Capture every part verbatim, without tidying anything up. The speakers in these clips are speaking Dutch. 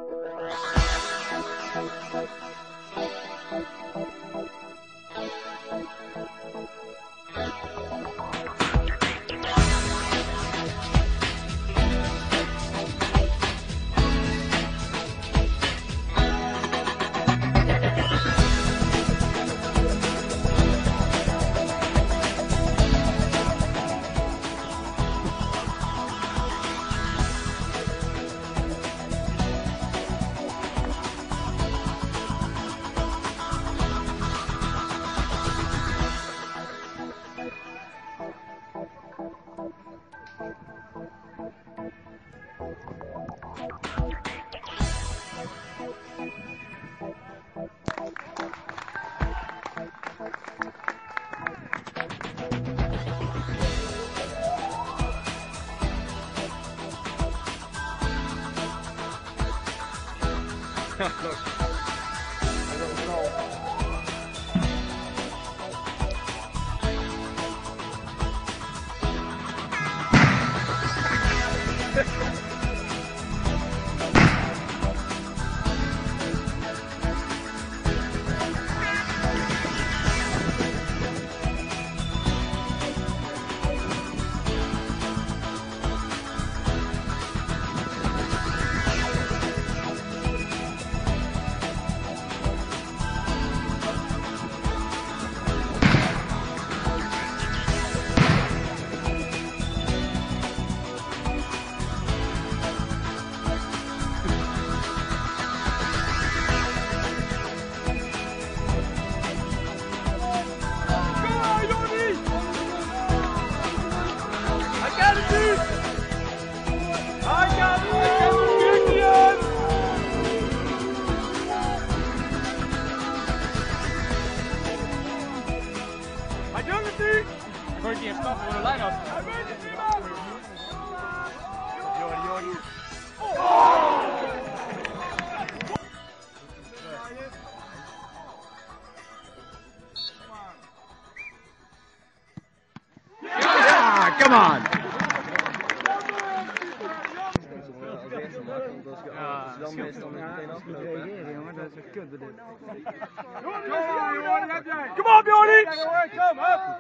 Look. I don't know. Ik gooi een keer een stap voor de lijn af. Jordi, Jordi. Ja, come on! Ja, dan meestal meteen afgelopen. Jongen, dat is een kut dit. Kom op, Jordi! Kom op!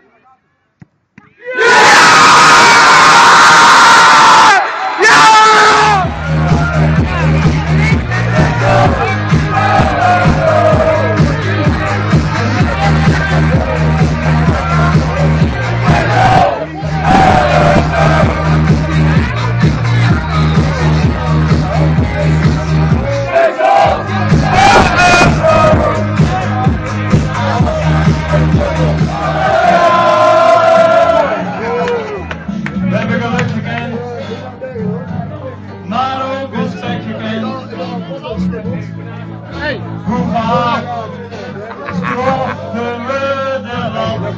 Hoe vaak strochten we de land?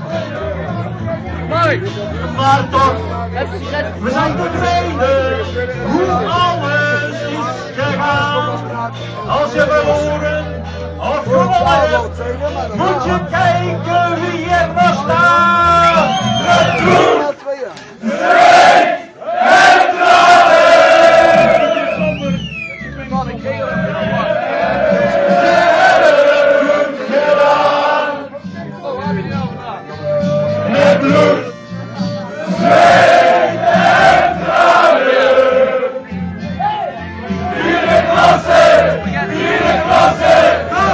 Maar toch, we zijn tevreden hoe alles is gegaan. Als je verloren of gewonnen hebt, moet je kijken wie er maar staat. Het bloed, zweet en tranen. Met bloed, zweet en tranen. Vierde klasse, vierde klasse.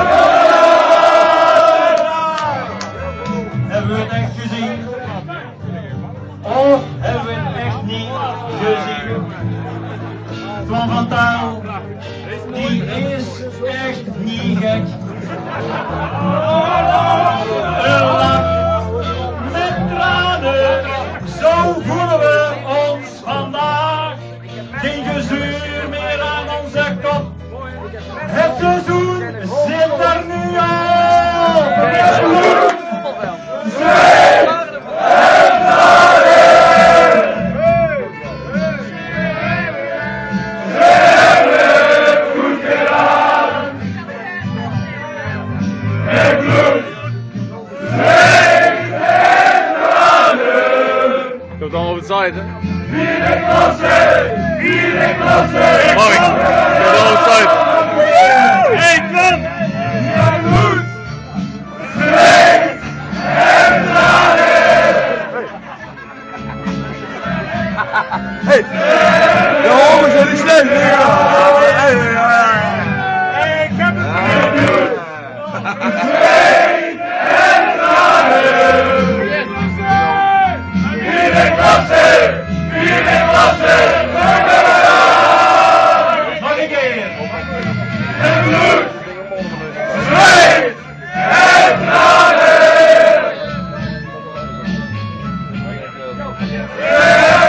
Hebben we het echt gezien? Of hebben we het echt niet gezien? Van Van Tuil, die is echt niet gek. Een lach met tranen, zo voelen we ons vandaag. Geen gezeur meer aan onze kop. Het seizoen zit er nu al. Het bloed, zweet en tranen. We hebben het goed gedaan. Het bloed, zweet en tranen. Komt allemaal op het site, hè? vierde klasse, vierde klasse. Mooi. Dat is alles uit. Hey, klap! Ja, goed. Zweet en tranen. Hey! De homen zijn niet slecht! Hey, Hey, ik heb het! Zweet en tranen. Vierde klasse, vierde klasse. Nog een keer. En bloed, zweet en tranen.